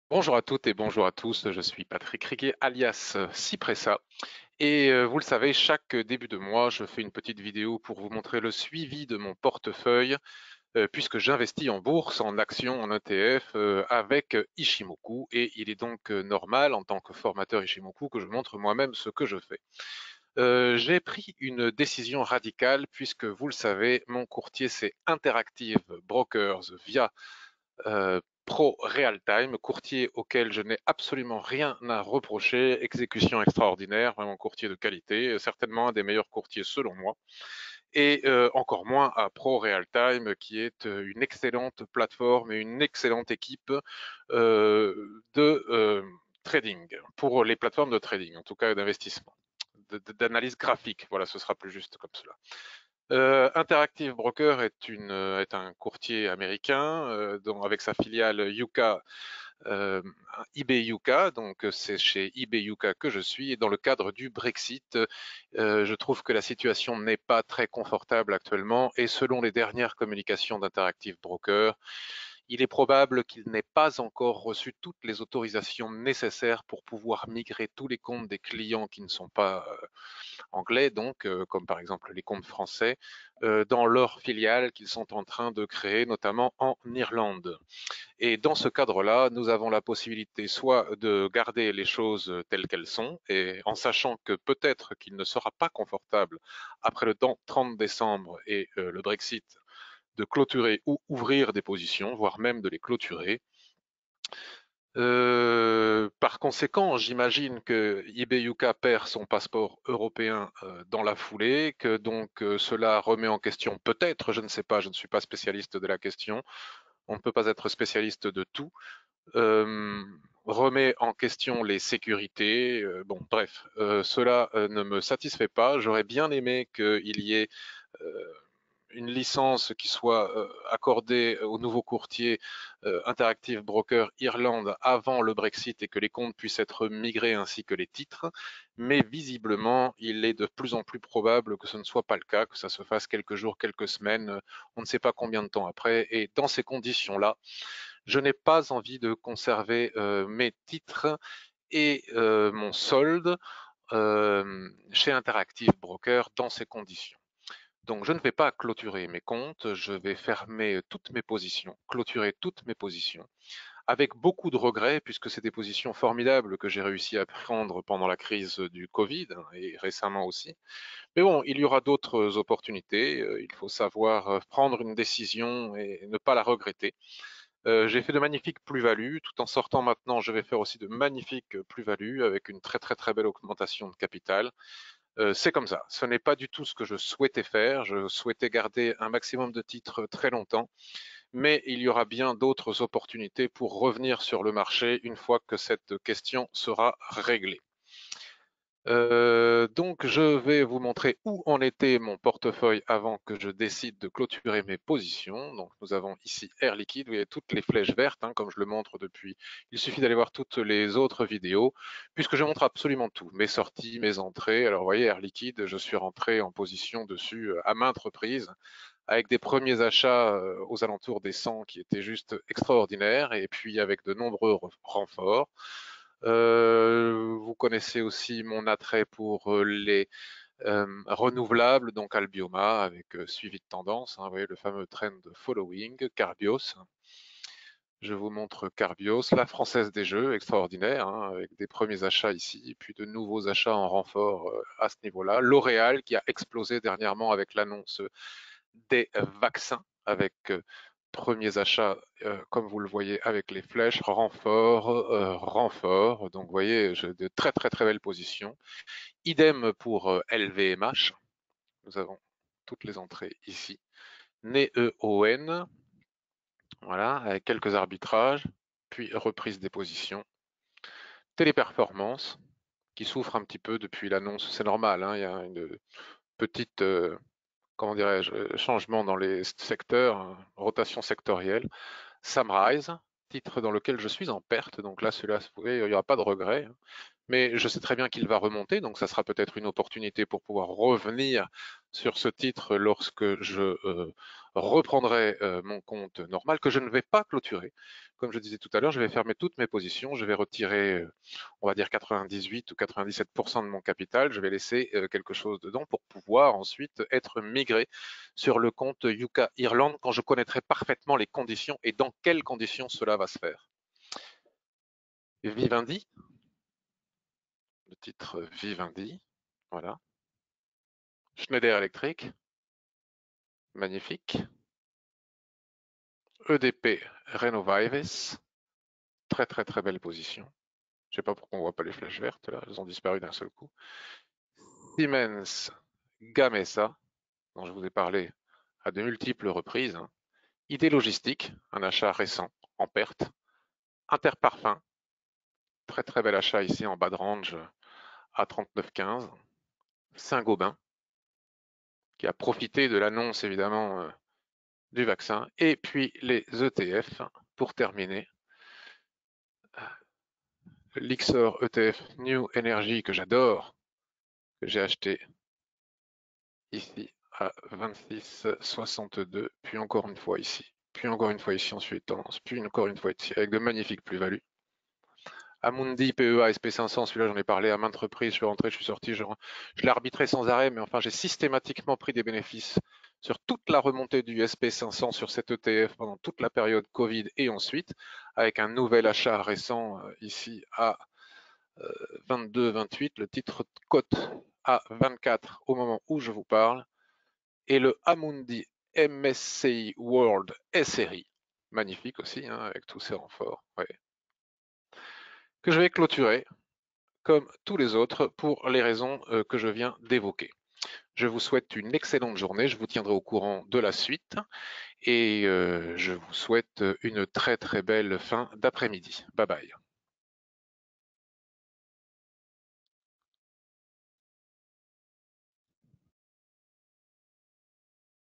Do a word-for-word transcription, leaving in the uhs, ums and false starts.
Bonjour à toutes et bonjour à tous, je suis Patrick Riguet alias Cipressa et euh, vous le savez, chaque début de mois, je fais une petite vidéo pour vous montrer le suivi de mon portefeuille euh, puisque j'investis en bourse, en actions, en E T F euh, avec Ishimoku et il est donc euh, normal en tant que formateur Ishimoku que je montre moi-même ce que je fais. Euh, j'ai pris une décision radicale puisque vous le savez, mon courtier c'est Interactive Brokers via euh, Pro Realtime, courtier auquel je n'ai absolument rien à reprocher, exécution extraordinaire, vraiment courtier de qualité, certainement un des meilleurs courtiers selon moi, et euh, encore moins à Pro Realtime qui est euh, une excellente plateforme et une excellente équipe euh, de euh, trading, pour les plateformes de trading, en tout cas d'investissement, d'analyse graphique, voilà, ce sera plus juste comme cela. Euh, Interactive Broker est, une, est un courtier américain euh, dont, avec sa filiale Yuka, euh, eBay Yuka, donc c'est chez eBay Yuka que je suis. Et dans le cadre du Brexit, euh, je trouve que la situation n'est pas très confortable actuellement. Et selon les dernières communications d'Interactive Broker, il est probable qu'il n'ait pas encore reçu toutes les autorisations nécessaires pour pouvoir migrer tous les comptes des clients qui ne sont pas euh, anglais, donc euh, comme par exemple les comptes français, euh, dans leurs filiales qu'ils sont en train de créer, notamment en Irlande. Et dans ce cadre-là, nous avons la possibilité soit de garder les choses telles qu'elles sont, et en sachant que peut-être qu'il ne sera pas confortable après le trente décembre et euh, le Brexit de clôturer ou ouvrir des positions, voire même de les clôturer. Euh, par conséquent, j'imagine que eBay Yuka perd son passeport européen euh, dans la foulée, que donc euh, cela remet en question, peut-être, je ne sais pas, je ne suis pas spécialiste de la question, on ne peut pas être spécialiste de tout, euh, remet en question les sécurités. Euh, bon, bref, euh, cela euh, ne me satisfait pas. J'aurais bien aimé qu'il y ait euh, une licence qui soit euh, accordée au nouveau courtier euh, Interactive Broker Irlande avant le Brexit et que les comptes puissent être migrés ainsi que les titres. Mais visiblement, il est de plus en plus probable que ce ne soit pas le cas, que ça se fasse quelques jours, quelques semaines, on ne sait pas combien de temps après. Et dans ces conditions-là, je n'ai pas envie de conserver euh, mes titres et euh, mon solde euh, chez Interactive Broker dans ces conditions. Donc, je ne vais pas clôturer mes comptes, je vais fermer toutes mes positions, clôturer toutes mes positions, avec beaucoup de regrets, puisque c'est des positions formidables que j'ai réussi à prendre pendant la crise du Covid hein, et récemment aussi. Mais bon, il y aura d'autres opportunités, euh, il faut savoir euh, prendre une décision et ne pas la regretter. Euh, j'ai fait de magnifiques plus-values, tout en sortant maintenant, je vais faire aussi de magnifiques plus-values avec une très très très belle augmentation de capital. Euh, c'est comme ça. Ce n'est pas du tout ce que je souhaitais faire. Je souhaitais garder un maximum de titres très longtemps, mais il y aura bien d'autres opportunités pour revenir sur le marché une fois que cette question sera réglée. Euh, donc, je vais vous montrer où en était mon portefeuille avant que je décide de clôturer mes positions. Donc, nous avons ici Air Liquide, vous voyez toutes les flèches vertes, hein, comme je le montre depuis. Il suffit d'aller voir toutes les autres vidéos, puisque je montre absolument tout, mes sorties, mes entrées. Alors, vous voyez, Air Liquide, je suis rentré en position dessus euh, à maintes reprises, avec des premiers achats euh, aux alentours des cent qui étaient juste extraordinaires, et puis avec de nombreux renforts. Euh, vous connaissez aussi mon attrait pour euh, les euh, renouvelables, donc Albioma, avec euh, suivi de tendance, hein, vous voyez le fameux trend following, Carbios. Je vous montre Carbios, la française des jeux, extraordinaire, hein, avec des premiers achats ici, et puis de nouveaux achats en renfort euh, à ce niveau-là. L'Oréal qui a explosé dernièrement avec l'annonce des vaccins, avec euh, premiers achats, euh, comme vous le voyez avec les flèches, renfort, euh, renfort. Donc vous voyez, j'ai de très très très belles positions. Idem pour euh, L V M H. Nous avons toutes les entrées ici. N E O N, voilà, avec quelques arbitrages, puis reprise des positions. Téléperformance, qui souffre un petit peu depuis l'annonce, c'est normal, hein, il y a une petite, euh, comment dirais-je, euh, changement dans les secteurs, hein, rotation sectorielle. Samrise, titre dans lequel je suis en perte, donc là, celui-là, vous voyez, il n'y aura pas de regret, hein. Mais je sais très bien qu'il va remonter, donc ça sera peut-être une opportunité pour pouvoir revenir sur ce titre lorsque je euh, reprendrai euh, mon compte normal que je ne vais pas clôturer. Comme je disais tout à l'heure, je vais fermer toutes mes positions, je vais retirer, euh, on va dire quatre-vingt-dix-huit ou quatre-vingt-dix-sept pour cent de mon capital, je vais laisser euh, quelque chose dedans pour pouvoir ensuite être migré sur le compte Yuka Ireland quand je connaîtrai parfaitement les conditions et dans quelles conditions cela va se faire. Vivendi, le titre Vivendi, voilà. Schneider Electric, magnifique. E D P Renovables, très très très belle position. Je ne sais pas pourquoi on ne voit pas les flèches vertes, là, elles ont disparu d'un seul coup. Siemens Gamesa, dont je vous ai parlé à de multiples reprises. Hein. I D Logistique, un achat récent en perte. Interparfum, très très bel achat ici en bas de range à trente-neuf quinze. Saint-Gobain, qui a profité de l'annonce évidemment euh, du vaccin. Et puis les E T F, pour terminer. L'Ixor E T F New Energy que j'adore, que j'ai acheté ici à vingt-six soixante-deux, puis encore une fois ici, puis encore une fois ici en suivi de tendance, puis encore une fois ici avec de magnifiques plus-values. Amundi, P E A, S P cinq cents, celui-là j'en ai parlé à maintes reprises, je suis rentré, je suis sorti, je, je l'ai arbitré sans arrêt, mais enfin j'ai systématiquement pris des bénéfices sur toute la remontée du S P cinq cents sur cet E T F pendant toute la période Covid et ensuite, avec un nouvel achat récent euh, ici à euh, vingt-deux vingt-huit, le titre cote à vingt-quatre au moment où je vous parle, et le Amundi M S C I World S R I, magnifique aussi, hein, avec tous ces renforts, ouais, que je vais clôturer comme tous les autres pour les raisons euh, que je viens d'évoquer. Je vous souhaite une excellente journée, je vous tiendrai au courant de la suite et euh, je vous souhaite une très très belle fin d'après-midi. Bye bye.